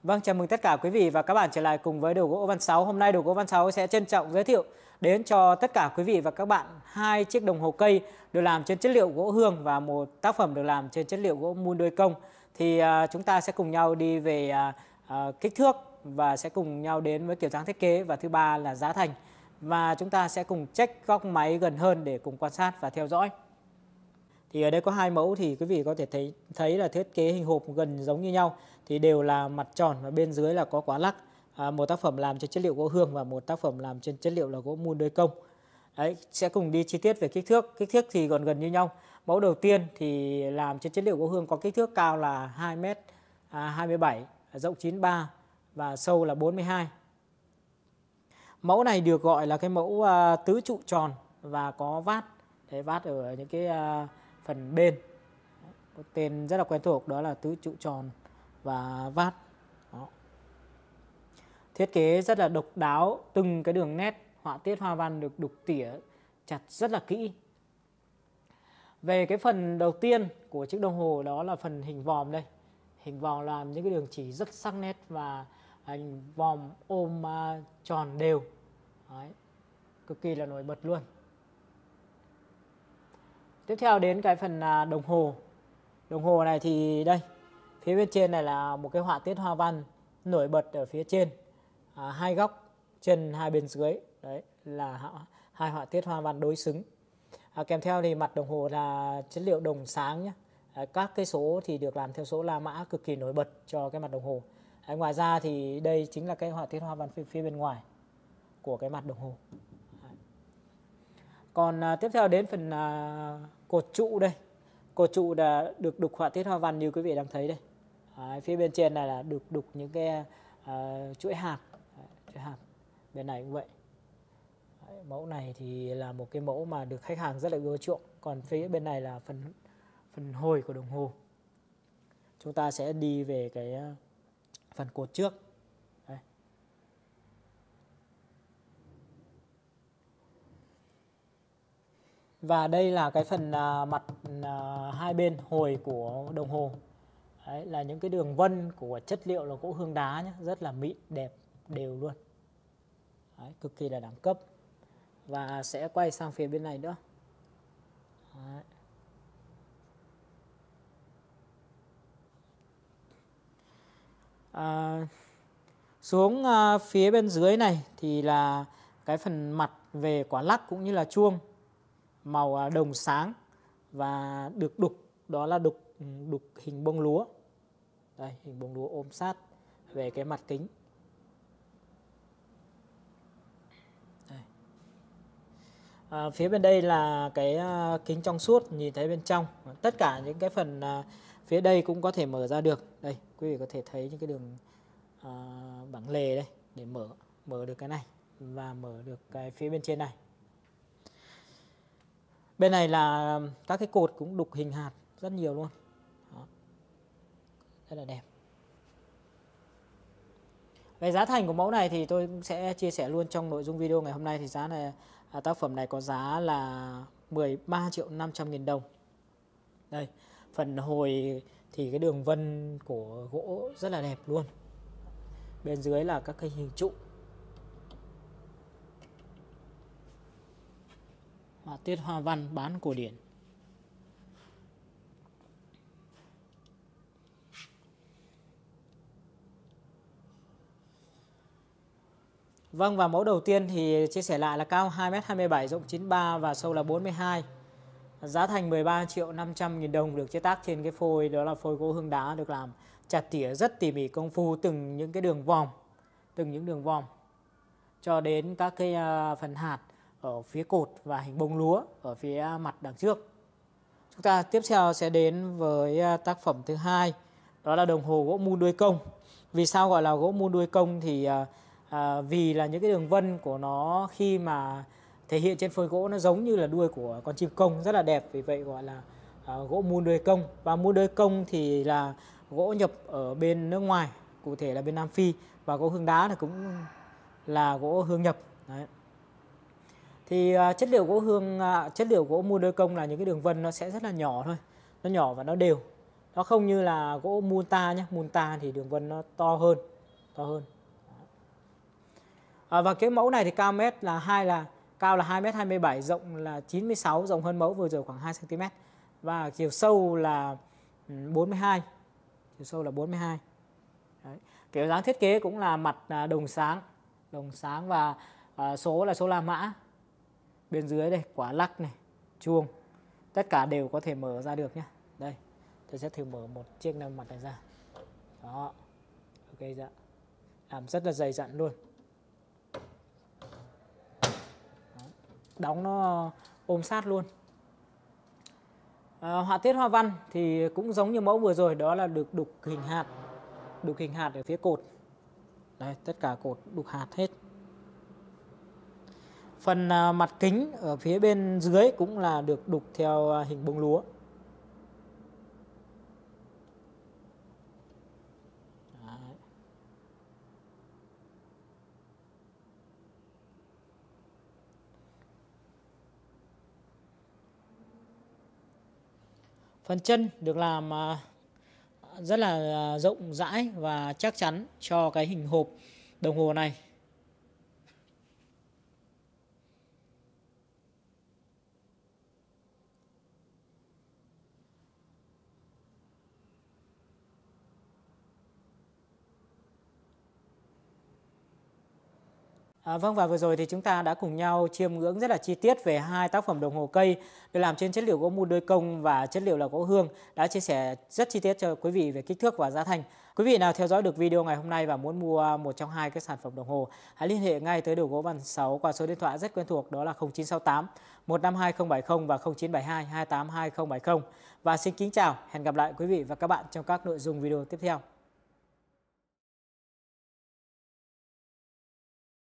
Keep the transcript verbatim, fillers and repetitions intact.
Vâng, chào mừng tất cả quý vị và các bạn trở lại cùng với Đồ gỗ Văn Sáu. Hôm nay Đồ gỗ Văn Sáu sẽ trân trọng giới thiệu đến cho tất cả quý vị và các bạn hai chiếc đồng hồ cây được làm trên chất liệu gỗ hương và một tác phẩm được làm trên chất liệu gỗ mun đôi công. Thì uh, chúng ta sẽ cùng nhau đi về uh, uh, kích thước và sẽ cùng nhau đến với kiểu dáng thiết kế, và thứ ba là giá thành. Và chúng ta sẽ cùng check góc máy gần hơn để cùng quan sát và theo dõi. Thì ở đây có hai mẫu thì quý vị có thể thấy thấy là thiết kế hình hộp gần giống như nhau, thì đều là mặt tròn và bên dưới là có quả lắc. À, một tác phẩm làm trên chất liệu gỗ hương và một tác phẩm làm trên chất liệu là gỗ mun đôi công. Đấy, sẽ cùng đi chi tiết về kích thước. Kích thước thì còn gần như nhau. Mẫu đầu tiên thì làm trên chất liệu gỗ hương có kích thước cao là hai mét hai mươi bảy, rộng chín mươi ba và sâu là bốn mươi hai. Mẫu này được gọi là cái mẫu uh, tứ trụ tròn và có vát. Đấy, vát ở những cái uh, phần bên. Có tên rất là quen thuộc, đó là tứ trụ tròn và vát. Đó. Thiết kế rất là độc đáo, từng cái đường nét họa tiết hoa văn được đục tỉa chặt rất là kỹ. Về cái phần đầu tiên của chiếc đồng hồ đó là phần hình vòm đây. Hình vòm làm những cái đường chỉ rất sắc nét và hình vòm ôm uh, tròn đều. Đấy. Cực kỳ là nổi bật luôn. Tiếp theo đến cái phần uh, đồng hồ. Đồng hồ này thì đây, phía bên trên này là một cái họa tiết hoa văn nổi bật ở phía trên. À, hai góc chân hai bên dưới, đấy là hai họa tiết hoa văn đối xứng. À, kèm theo thì mặt đồng hồ là chất liệu đồng sáng nhé. À, các cái số thì được làm theo số La Mã cực kỳ nổi bật cho cái mặt đồng hồ. À, ngoài ra thì đây chính là cái họa tiết hoa văn phía, phía bên ngoài của cái mặt đồng hồ. À. Còn à, tiếp theo đến phần à, cột trụ đây. Cột trụ là được đục họa tiết hoa văn như quý vị đang thấy đây. À, phía bên trên này là được đục những cái uh, chuỗi hạt. Chuỗi hạt. Bên này cũng vậy. Đấy, mẫu này thì là một cái mẫu mà được khách hàng rất là ưa chuộng. Còn phía bên này là phần phần hồi của đồng hồ. Chúng ta sẽ đi về cái uh, phần cột trước. Đây. Và đây là cái phần uh, mặt uh, hai bên hồi của đồng hồ. Đấy, là những cái đường vân của chất liệu là gỗ hương đá nhé, rất là mịn, đẹp, đều luôn. Đấy, cực kỳ là đẳng cấp. Và sẽ quay sang phía bên này nữa. Đấy. À, xuống à, phía bên dưới này thì là cái phần mặt về quả lắc cũng như là chuông màu à, đồng sáng và được đục, đó là đục đục hình bông lúa. Đây, hình bông lúa ôm sát về cái mặt kính. Đây. À, phía bên đây là cái uh, kính trong suốt, nhìn thấy bên trong. Tất cả những cái phần uh, phía đây cũng có thể mở ra được. Đây, quý vị có thể thấy những cái đường uh, bảng lề đây để mở mở được cái này và mở được cái phía bên trên này. Bên này là các cái cột cũng đục hình hạt rất nhiều luôn. Đó. Rất là đẹp. Về giá thành của mẫu này thì tôi sẽ chia sẻ luôn trong nội dung video ngày hôm nay. Thì giá này, tác phẩm này có giá là mười ba triệu năm trăm nghìn đồng. Đây, phần hồi thì cái đường vân của gỗ rất là đẹp luôn. Bên dưới là các cái hình trụ. Họa tiết hoa văn bán cổ điển. Vâng, và mẫu đầu tiên thì chia sẻ lại là cao hai mét hai mươi bảy, rộng chín mươi ba và sâu là bốn mươi hai. Giá thành mười ba triệu năm trăm nghìn đồng, được chế tác trên cái phôi, đó là phôi gỗ hương đá, được làm chặt tỉa rất tỉ mỉ công phu từng những cái đường vòm, từng những đường vòm cho đến các cái phần hạt ở phía cột và hình bông lúa ở phía mặt đằng trước. Chúng ta tiếp theo sẽ đến với tác phẩm thứ hai, đó là đồng hồ gỗ mun đuôi công. Vì sao gọi là gỗ mun đuôi công thì À, vì là những cái đường vân của nó khi mà thể hiện trên phôi gỗ nó giống như là đuôi của con chim công, rất là đẹp, vì vậy gọi là à, gỗ mun đuôi công. Và mun đuôi công thì là gỗ nhập ở bên nước ngoài, cụ thể là bên Nam Phi, và gỗ hương đá thì cũng là gỗ hương nhập. Đấy. Thì à, chất liệu gỗ hương à, chất liệu gỗ mun đuôi công là những cái đường vân nó sẽ rất là nhỏ thôi, nó nhỏ và nó đều. Nó không như là gỗ Munta nhé. Munta thì đường vân nó to hơn, to hơn. À, và cái mẫu này thì cao mét là hai là cao là hai mét hai mươi bảy, rộng là chín mươi sáu, rộng hơn mẫu vừa rồi khoảng hai xăng ti mét. Và chiều sâu là bốn mươi hai. Chiều sâu là bốn mươi hai. Đấy. Kiểu dáng thiết kế cũng là mặt đồng sáng, đồng sáng và à, số là số La Mã. Bên dưới đây quả lắc này, chuông, tất cả đều có thể mở ra được nhé. Đây, tôi sẽ thử mở một chiếc năm mặt này ra. Đó, ok dạ, làm rất là dày dặn luôn. Đó. Đóng nó ôm sát luôn. À, họa tiết hoa văn thì cũng giống như mẫu vừa rồi, đó là được đục hình hạt, đục hình hạt ở phía cột. Đây, tất cả cột đục hạt hết. Phần à, mặt kính ở phía bên dưới cũng là được đục theo à, hình bông lúa. Đấy. Phần chân được làm à, rất là rộng rãi và chắc chắn cho cái hình hộp đồng hồ này. À, vâng, và vừa rồi thì chúng ta đã cùng nhau chiêm ngưỡng rất là chi tiết về hai tác phẩm đồng hồ cây được làm trên chất liệu gỗ mun đôi công và chất liệu là gỗ hương, đã chia sẻ rất chi tiết cho quý vị về kích thước và giá thành. Quý vị nào theo dõi được video ngày hôm nay và muốn mua một trong hai cái sản phẩm đồng hồ, hãy liên hệ ngay tới Đồ Gỗ Văn Sáu qua số điện thoại rất quen thuộc, đó là không chín sáu tám một năm hai không bảy không và không chín bảy hai hai tám hai không bảy không. Và xin kính chào, hẹn gặp lại quý vị và các bạn trong các nội dung video tiếp theo.